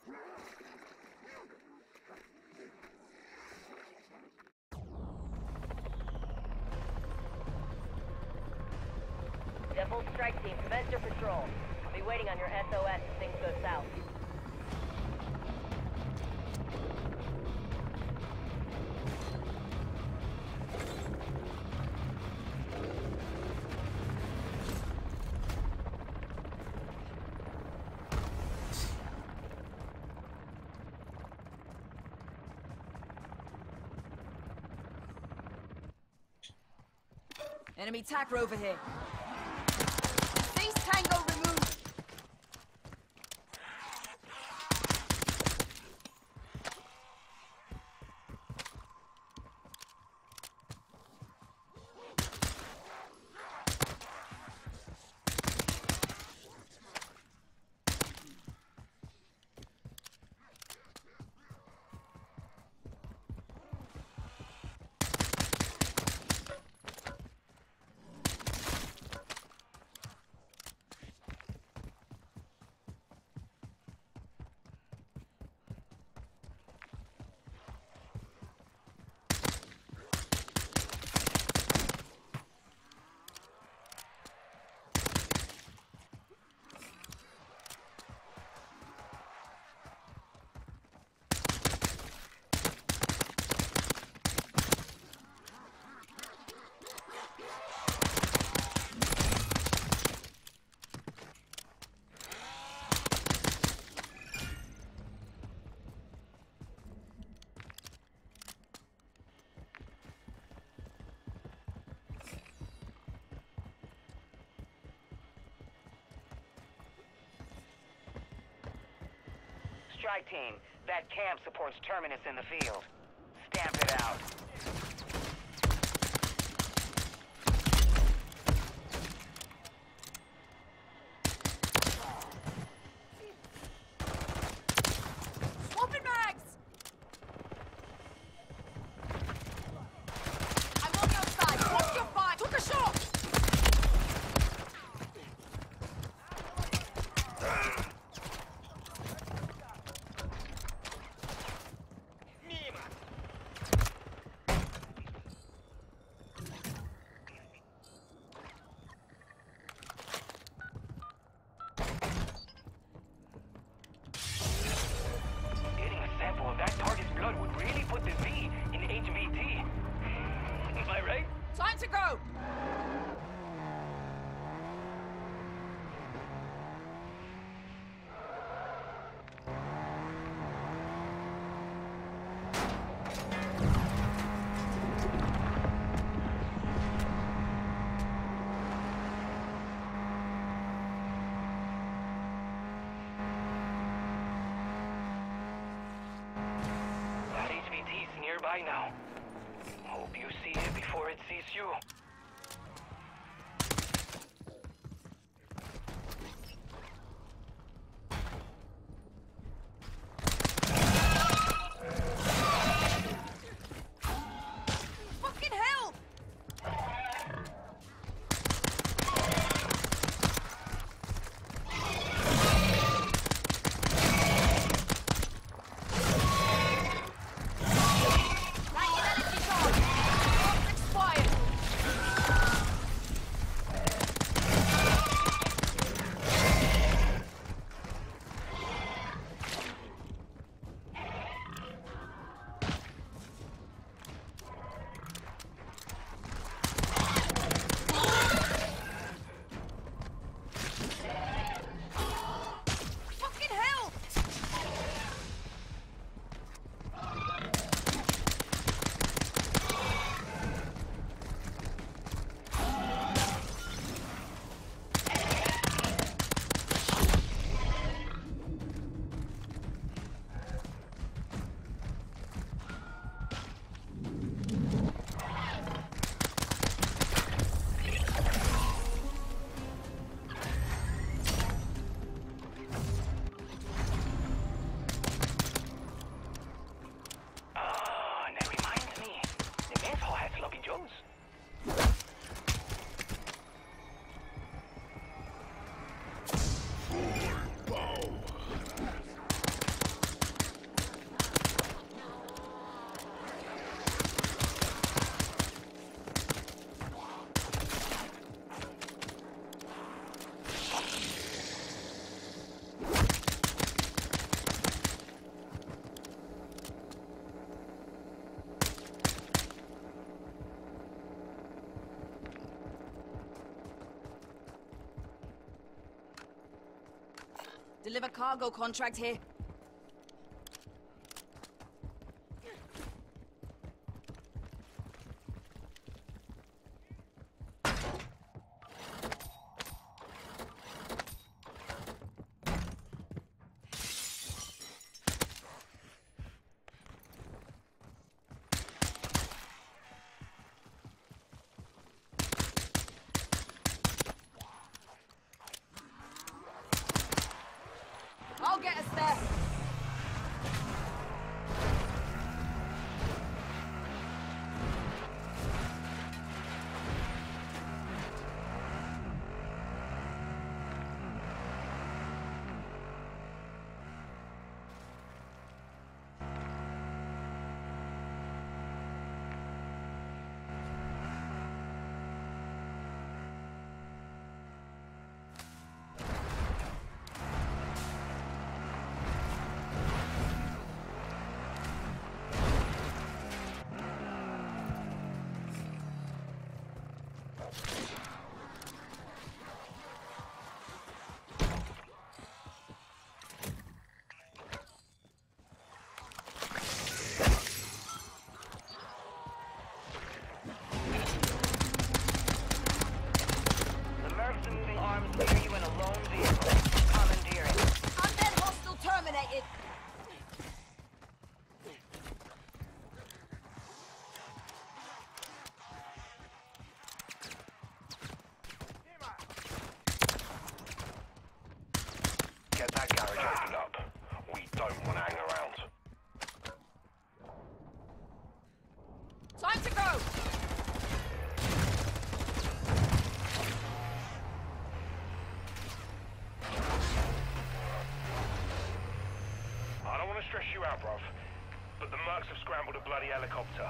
Full strike team, commence your patrol. I'll be waiting on your SOS if things go south. Enemy TAC rover here. Base Tango removed. Strike team, that camp supports Terminus in the field. Stamp it out. Swapping mags! I'm on your side. Watch your fire. Took a shot! That target's blood would really put the V in MW3. Am I right? Time to go! Nearby now. Hope you see it before it sees you. Fucking hell! Expired! Deliver cargo contract here. I'll get us there. Near you in a lone vehicle. Commandeering. Undead hostile terminated. Get that garage opened up. We don't want to hang around. Time to go. I don't want to stress you out, bruv, but the mercs have scrambled a bloody helicopter.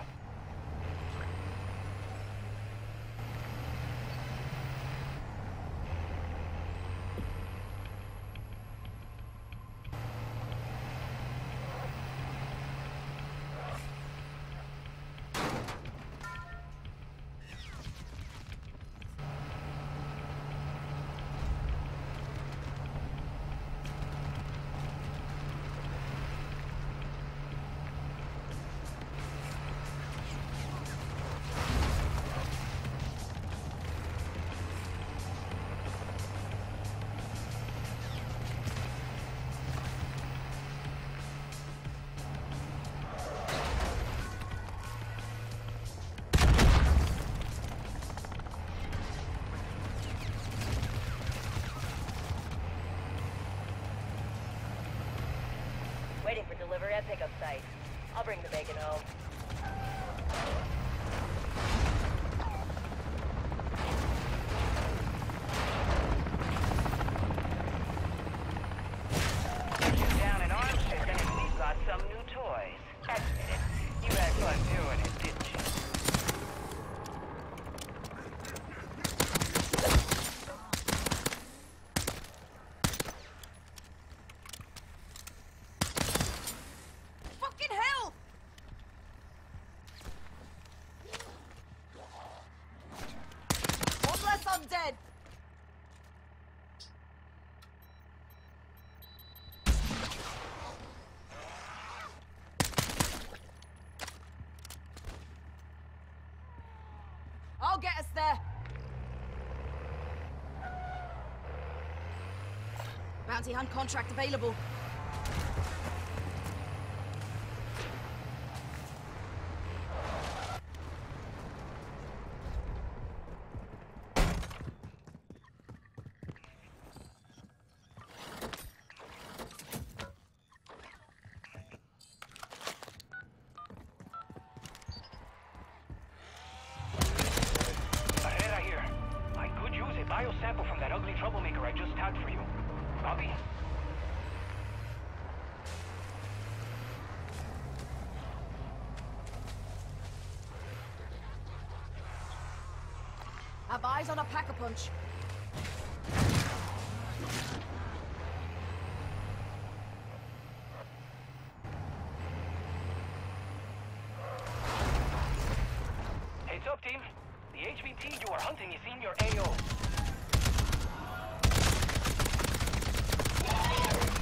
Waiting for delivery at pickup site. I'll bring the bacon home. You're down in arms chicken and we've got some new toys. Admit it. You had fun doing it, didn't you? Fucking hell! One less undead. I'll get us there. Bounty hunt contract available. Ahead, I hear. I could use a biosample from that ugly troublemaker I just tagged for you. Copy? Have eyes on a pack-a-punch. Heads up, team. The HVT you are hunting is in your AO.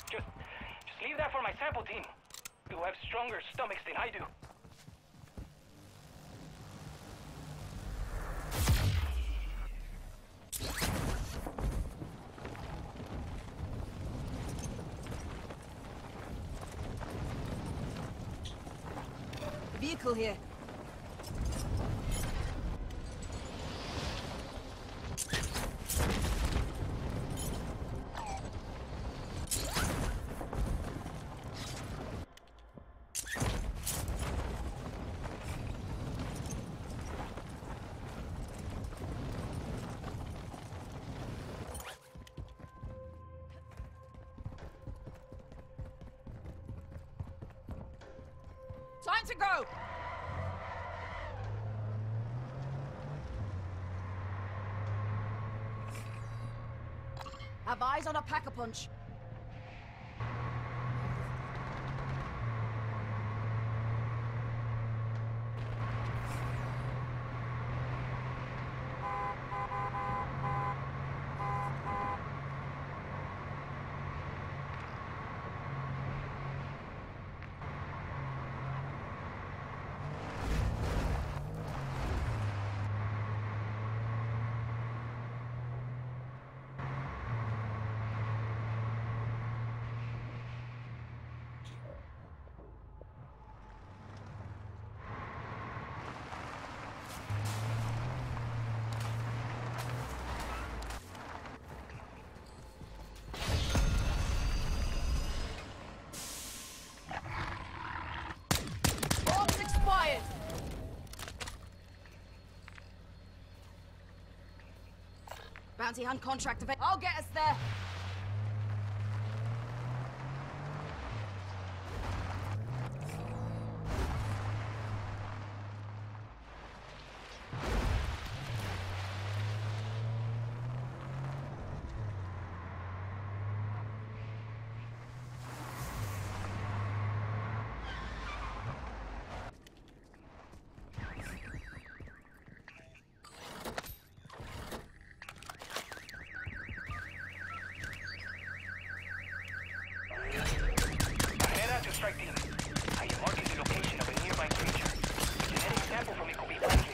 Just leave that for my sample team. You have stronger stomachs than I do. Vehicle here. Time to go! Have eyes on a pack-a-punch. Bounty hunt contract event. I'll get us there. Strike team. I am marking the location of a nearby creature. A genetic sample from it could be likely.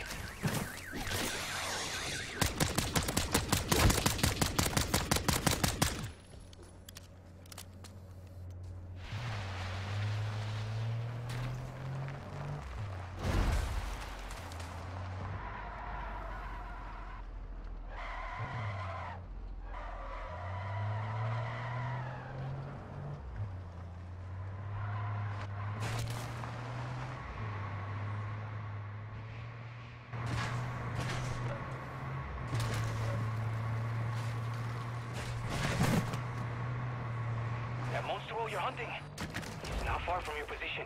That monster you're hunting is not far from your position.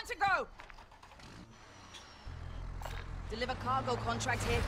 Time to go! Deliver cargo contract here.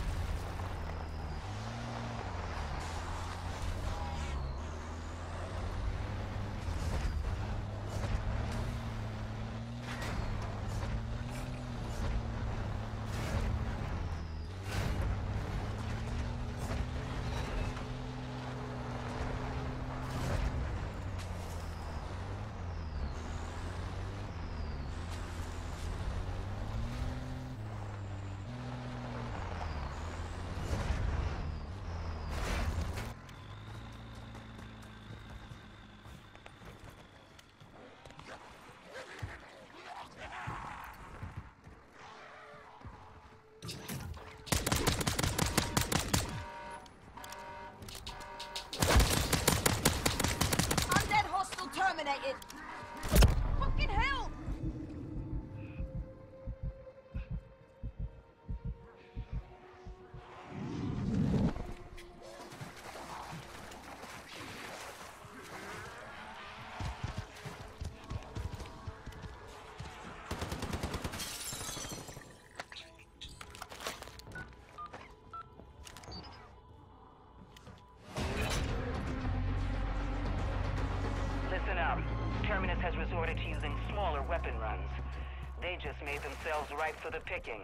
Terminated! Fucking hell! Listen up. Terminus has resorted to using smaller weapon runs. They just made themselves ripe for the picking.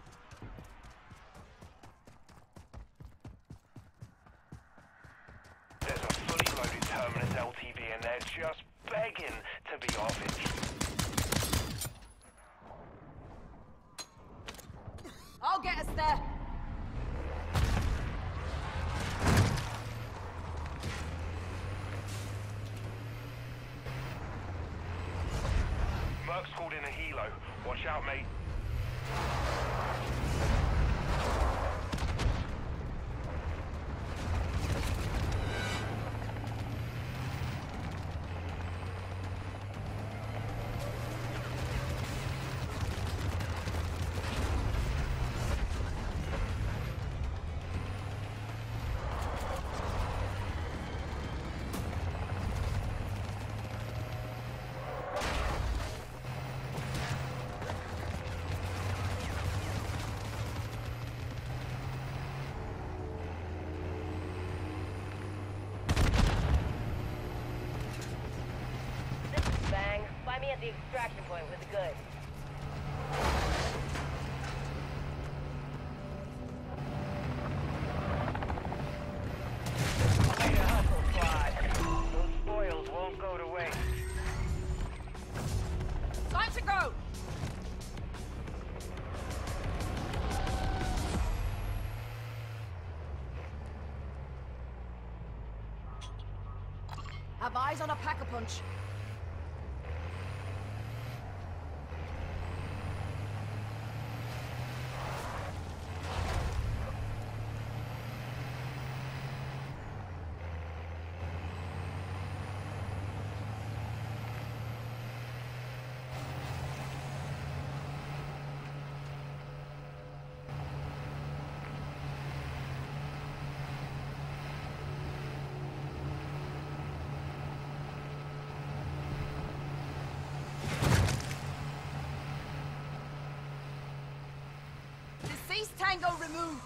There's a fully loaded Terminus LTV and they're just begging to be off it. I'll get us there. Merc's called in a helo. Watch out, mate. Find me at the extraction point with the goods. Way to hustle, squad. Those spoils won't go to waste. Time to go! Have eyes on a pack-a-punch. Deceased Tango removed.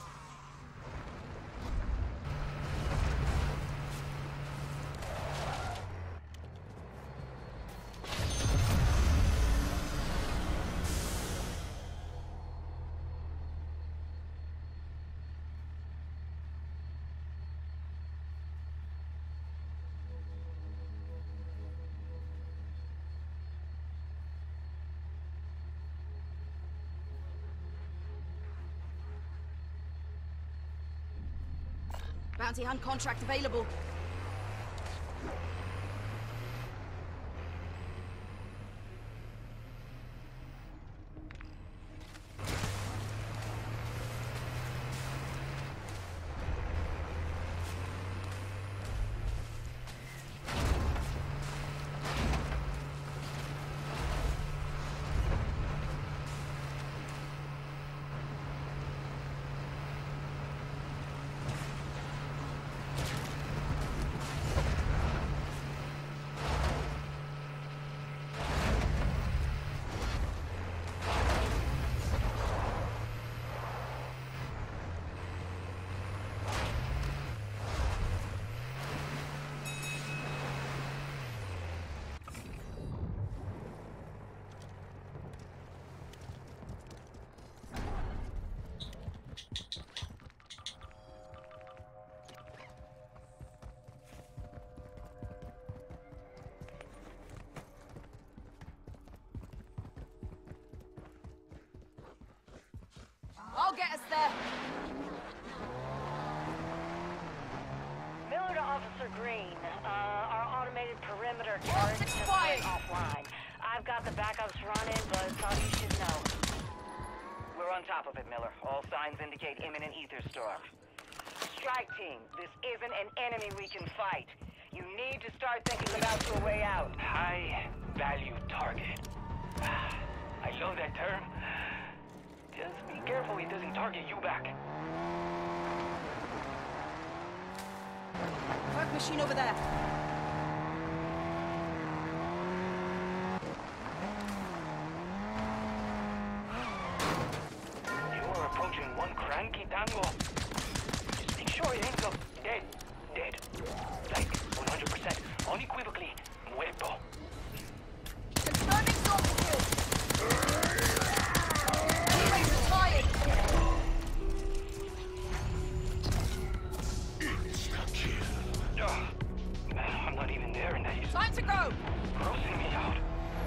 Bounty hunt contract available. will get us there. Miller to Officer Green. Our automated perimeter turret It's just quiet. went offline. I've got the backups running, but thought you should know. We're on top of it, Miller. All signs indicate imminent ether storm. Strike team, this isn't an enemy we can fight. You need to start thinking about your way out. High value target. I love that term. Just be careful he doesn't target you back. Work machine over there. You're approaching one cranky tango. Just make sure it ends up dead. Dead. Like 100%. Unequivocally muerto. Confirming source kill. Anyways, retired. I'm not even there and he's Time to go. grossing me out.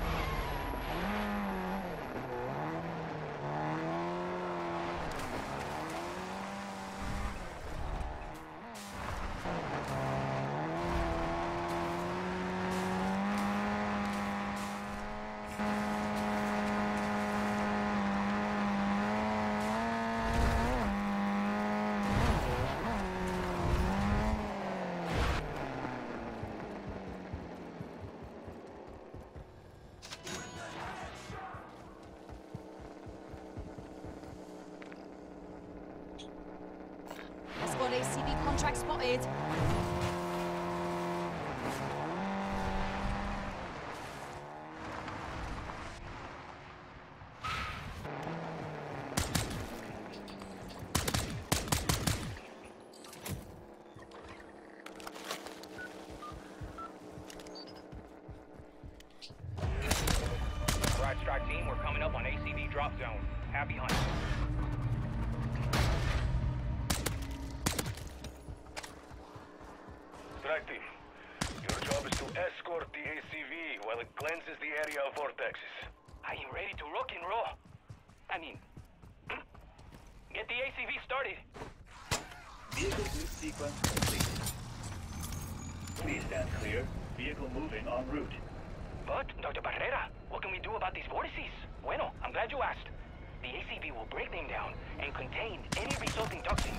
Squad ACV contract spotted. Right, strike team, we're coming up on ACV drop zone. Happy hunt. Strike team, your job is to escort the ACV while it cleanses the area of vortexes. I am ready to rock and roll. I mean, get the ACV started. Vehicle boot sequence complete. Please stand clear. Vehicle moving en route. But, Dr. Barrera, what can we do about these vortices? Bueno, I'm glad you asked. The ACV will break them down and contain any resulting toxins.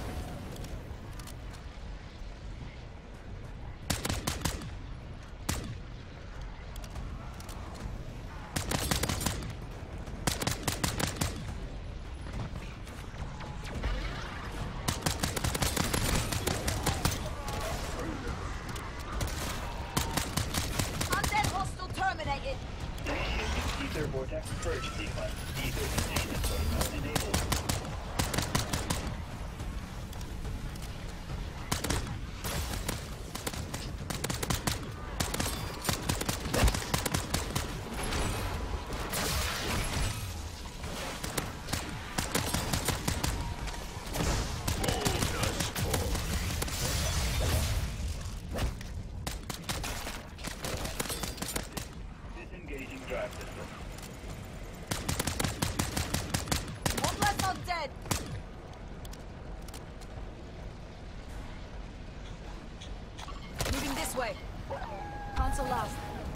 Undead hostile terminated. Initiating ether vortex purge sequence. Ether containment protocol enabled. Disengaging drive system. One less undead. Moving this way. Cancel last.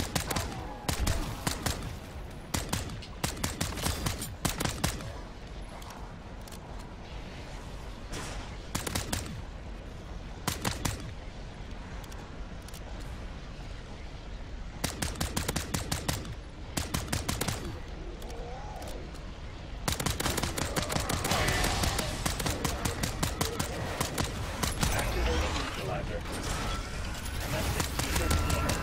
Activating neutralizer. Commencing ether containment.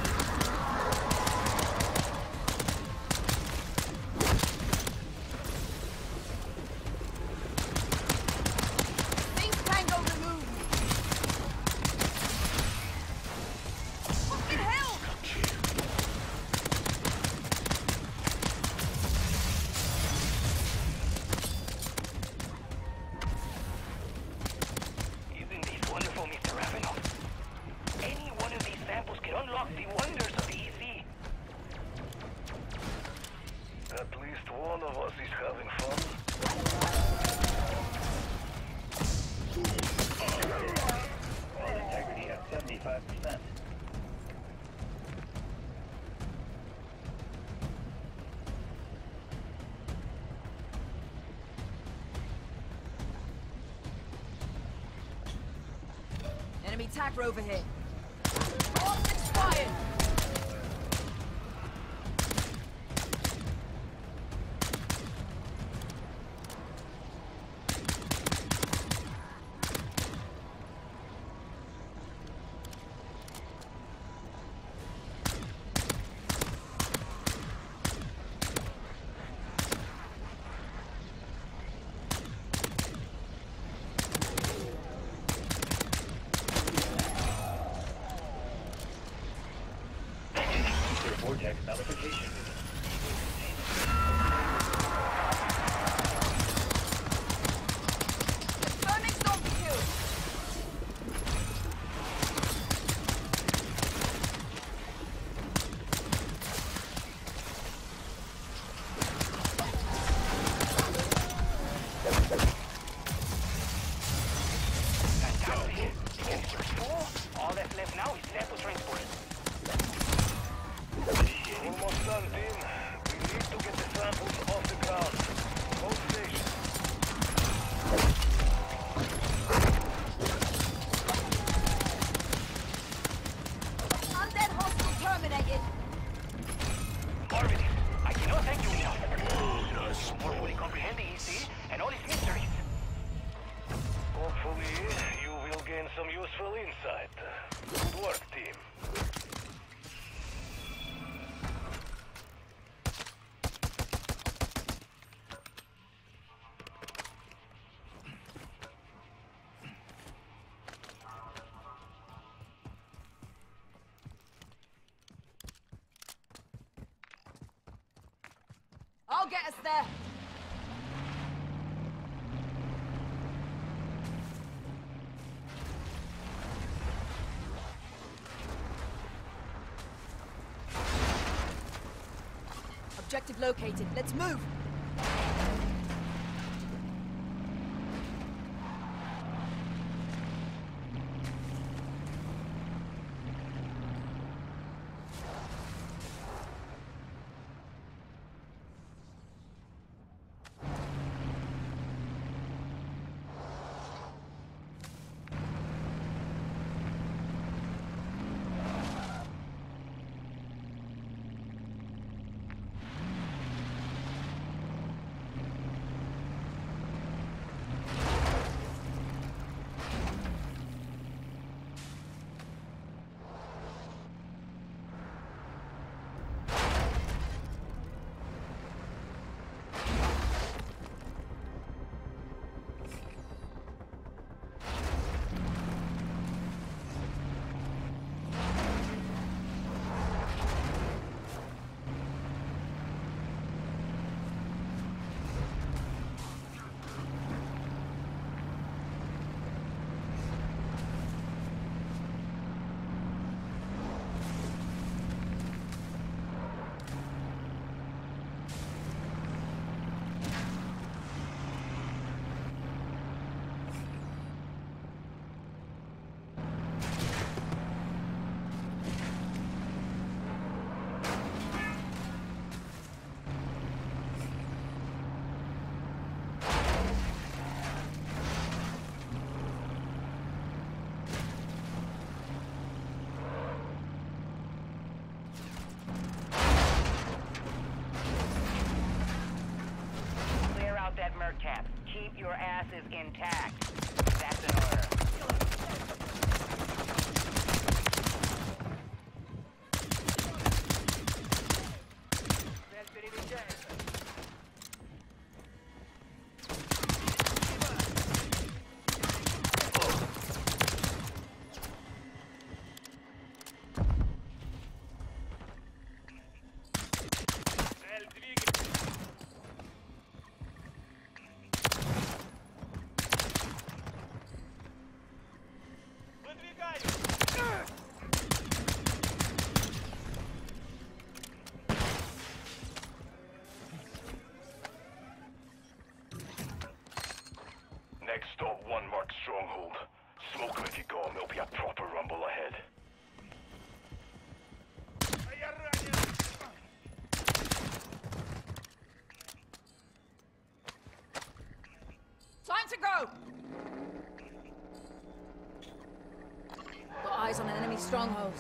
Things tango removed. Fucking hell! Isn't this wonderful, Mr. Ravenel? Any one of these samples could unlock the wonders of the EC. At least one of us is having fun. 75%. Enemy TAC rover here. Arms expired! Vortex nullification. Confirming zombie kill! Fantastic. The canister's full. All that's left now is sample transport. Almost done, team. We need to get the samples off the ground. Both stations. Undead hostile terminated! Marvin, I cannot thank you enough. You more fully comprehend the EC and all its mysteries. Hopefully, you will gain some useful insight. Good work, team. I'll get us there! Objective located. Let's move! That Mercap. Keep your asses intact. That's an order. stronghold.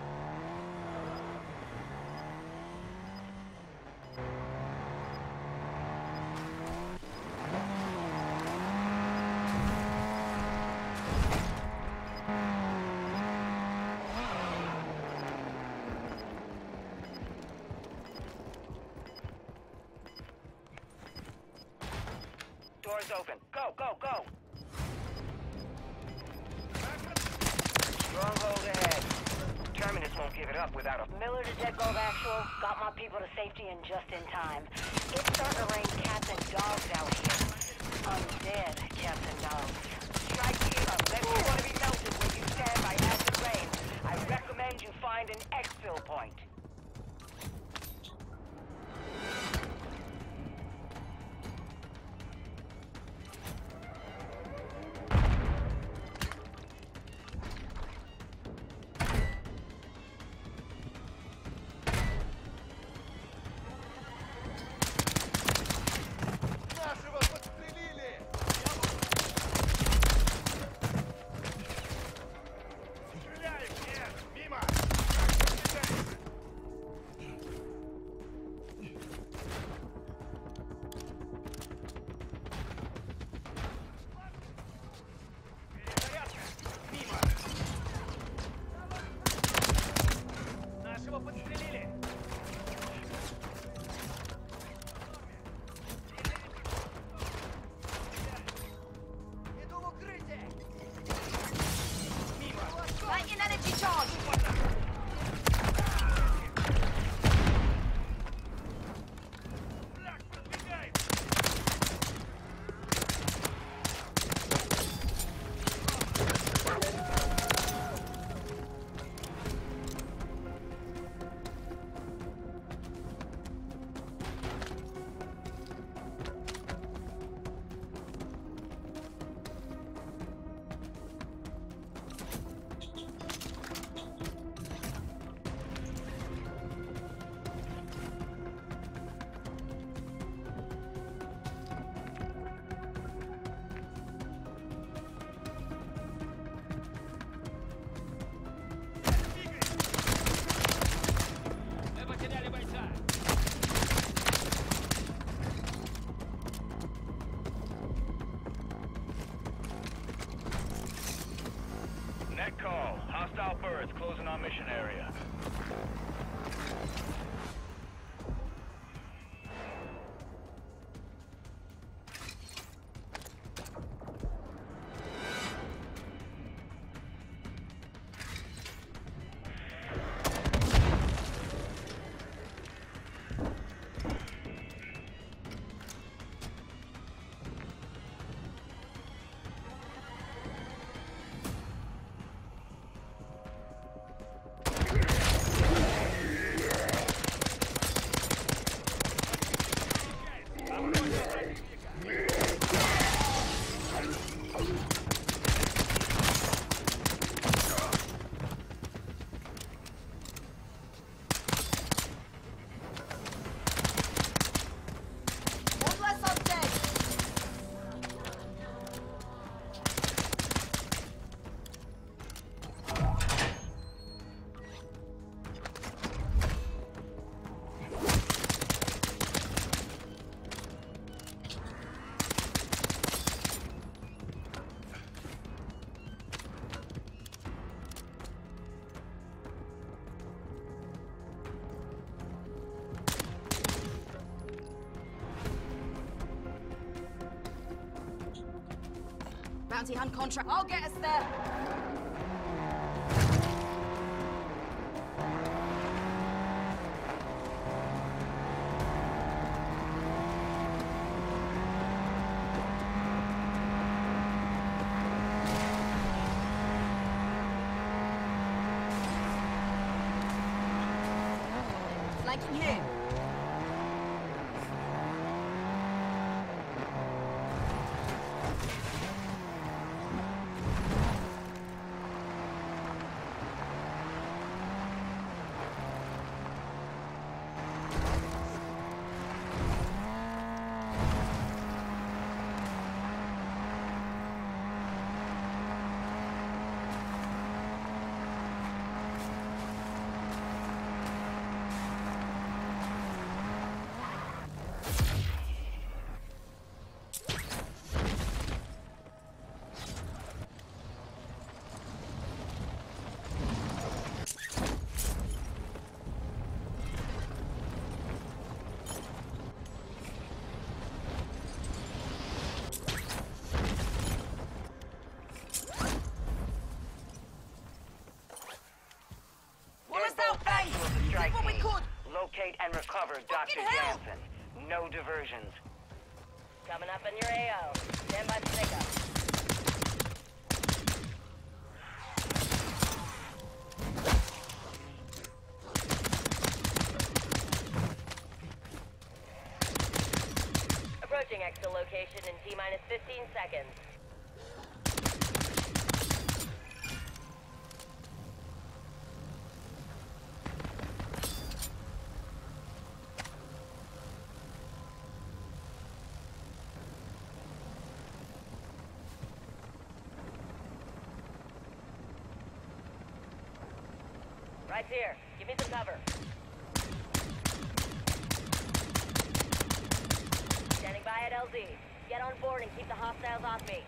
Doors open. Go, go, go! Stronghold ahead. Terminus won't give it up without a... Miller to Dead Gold Actual. Got my people to safety and just in time. It's starting to rain cats and dogs out here. Undead cats and dogs. Strike team, unless you want to be melted when you stand by acid rain, I recommend you find an exfil point. Lightning energy charge! Net call. Hostile birds closing on mission area. One less undead! Bounty hunt contract. I'll get us there. Flanking here. locate and recover Dr. Jansen. No diversions. Coming up in your AO. Stand by for pickup. Approaching exfil location in T-minus 15 seconds. Right here. Give me some cover. Standing by at LZ. Get on board and keep the hostiles off me.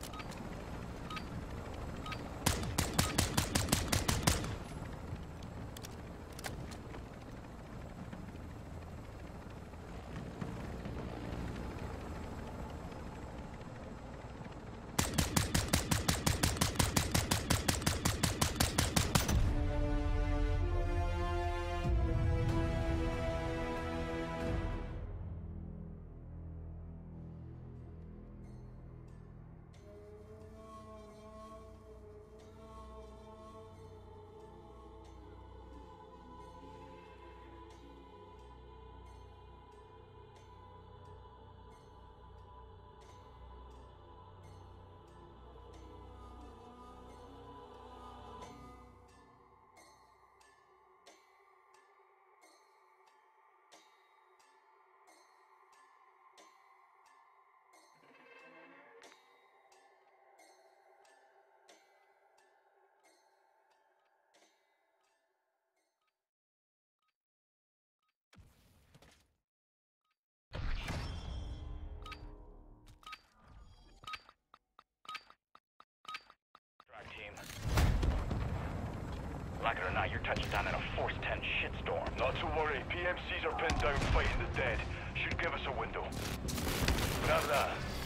Like it or not, you're touching down in a Force 10 shitstorm. Not to worry. PMCs are pinned down fighting the dead. Should give us a window. Grab that.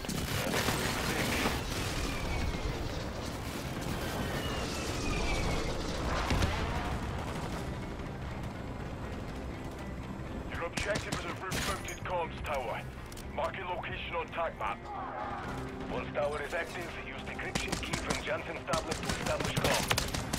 Your objective is a roof-mounted comms tower. Marking location on TAC map. Once tower is active, use decryption key from Jansen's tablet to establish comms.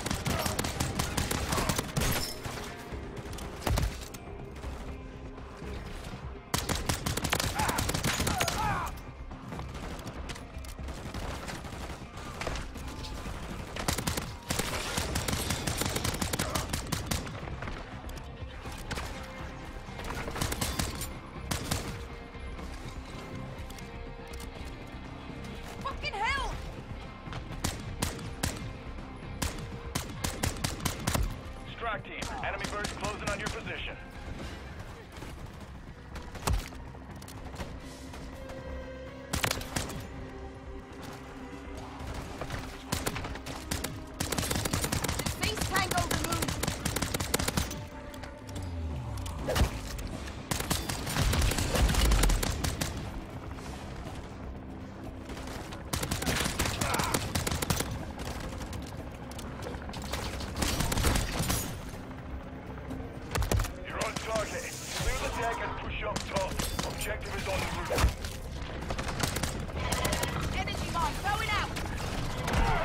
Fucking hell! Strike team, enemy birds closing on your position. Face tango removed. You're on target. Clear the deck and push up top. Objective is on the roof. Energy mine going out.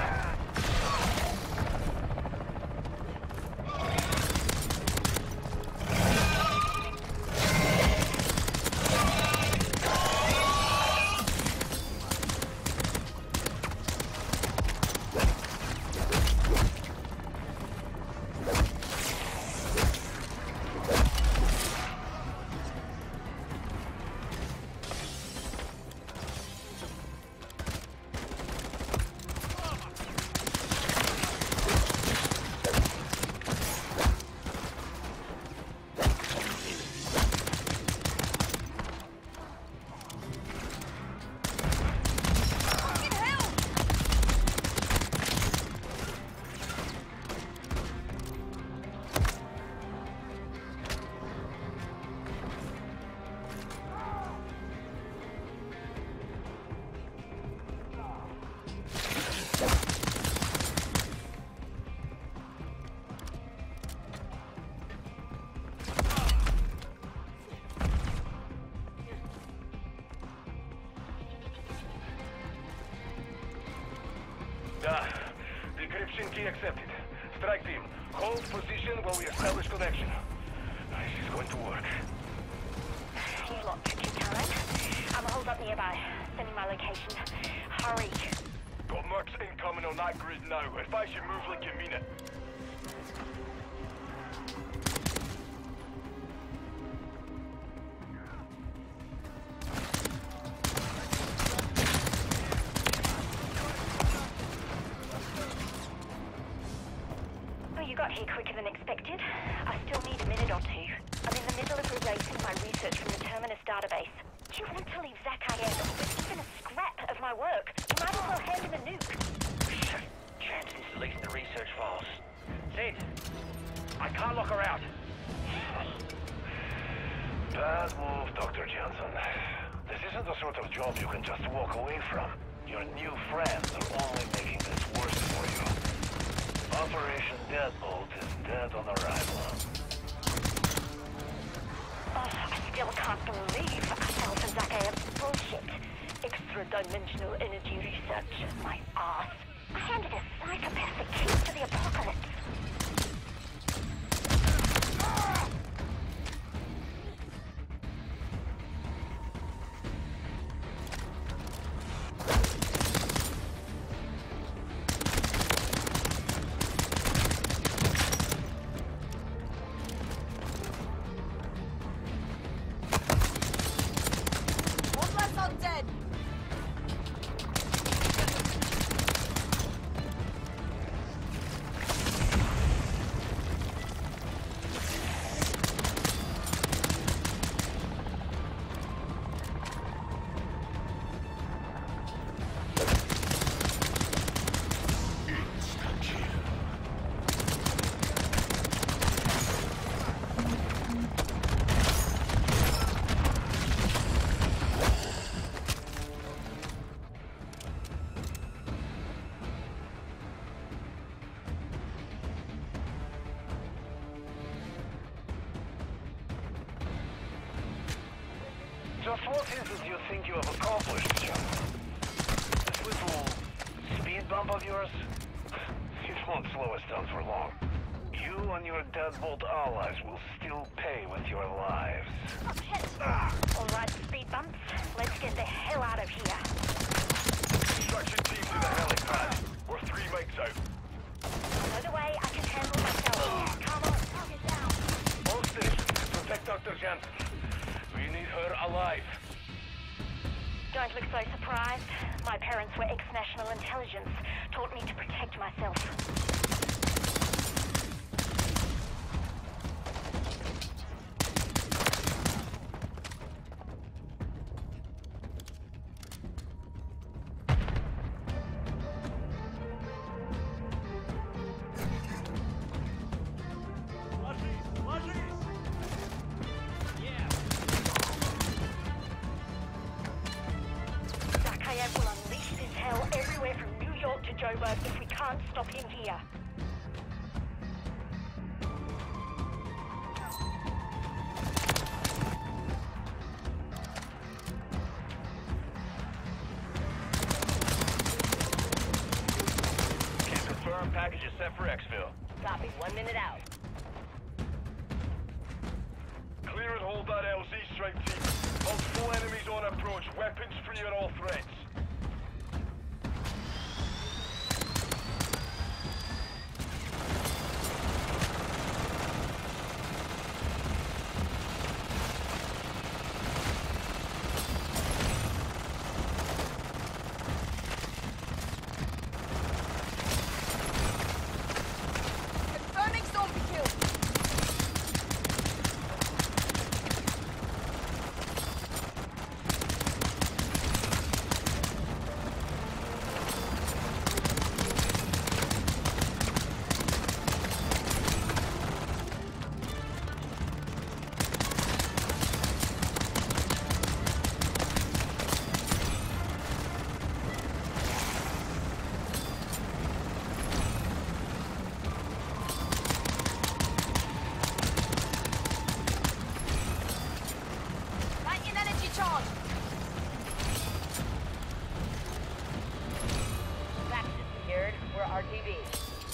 Okay, accepted. Strike team, hold position while we establish connection. This is going to work. You lot took your time. I'm holed up nearby. Sending my location. Hurry. Got mercs incoming on that grid now. Advise you move like you mean it. Oh, you got here quicker than expected. I still need a minute or two. I'm in the middle of erasing my research from the Terminus database. Do you want to leave Zakayev with even a scrap of my work? You might as well hand him a nuke. Jansen's released the research files. Sid, I can't lock her out. Bad move, Dr. Johnson. This isn't the sort of job you can just walk away from. Your new friends are only making this worse for you. Operation Deadbolt is dead on arrival. Oh, I still can't believe Assault and Zakayev's bullshit. Extra-dimensional energy research. My ass. I handed a psychopath the keys to the apocalypse. One less undead. Just what is it you think you have accomplished, John? This little speed bump of yours? It won't slow us down for long. You and your Deadbolt allies will still pay with your lives. All right, speed bumps. Let's get the hell out of here. Extraction team to the helipad. We're 3 mics out. No the way, I can handle myself. Come on, target down. All stations, protect Dr. Jansen. We need her alive. Don't look so surprised. My parents were ex-national intelligence. Taught me to protect myself. Zakayev will unleash this hell everywhere from New York to Joburg if we can't stop him here. Can confirm package is set for exfil. Copy, 1 minute out. Clear and hold that LZ, strike team. Multiple enemies on approach. Weapons free on all threats. Confirming zombie kill.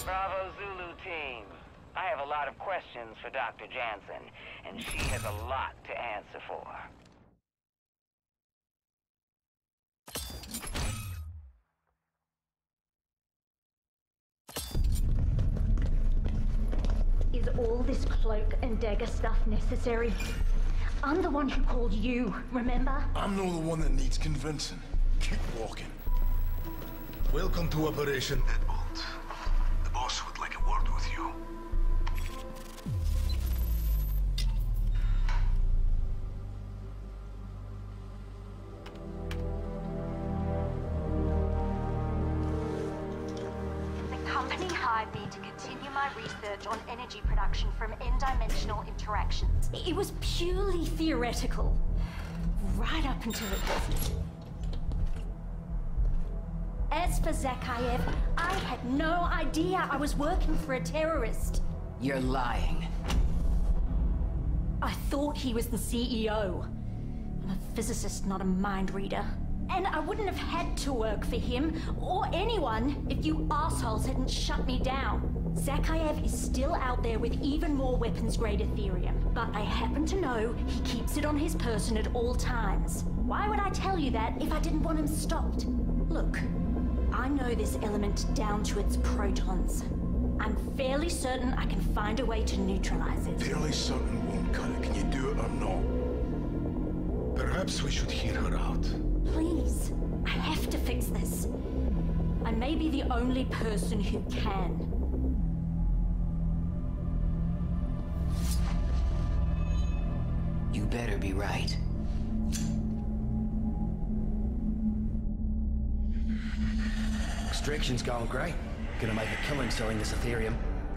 Bravo Zulu team. I have a lot of questions for Dr. Jansen, and she has a lot to answer for. Is all this cloak and dagger stuff necessary? I'm the one who called you, remember? I'm not the one that needs convincing. Keep walking. Welcome to Operation Deadbolt. The boss would like a word with you. The company hired me to continue my research on energy production from n-dimensional interactions. It was purely theoretical. Right up until it wasn't. As for Zakhaev, I had no idea I was working for a terrorist. You're lying. I thought he was the CEO. I'm a physicist, not a mind reader. And I wouldn't have had to work for him, or anyone, if you assholes hadn't shut me down. Zakhaev is still out there with even more weapons-grade Ethereum, but I happen to know he keeps it on his person at all times. Why would I tell you that if I didn't want him stopped? Look, I know this element down to its protons. I'm fairly certain I can find a way to neutralize it. Fairly certain won't cut it. Can you do it or not? Perhaps we should hear her out. Please, I have to fix this. I may be the only person who can. You better be right. Extraction's going great. Gonna make a killing selling this Ethereum.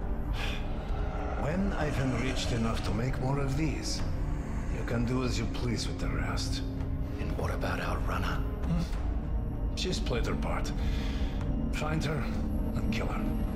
When I've enriched enough to make more of these, you can do as you please with the rest. And what about our runner? She's played her part. Find her and kill her.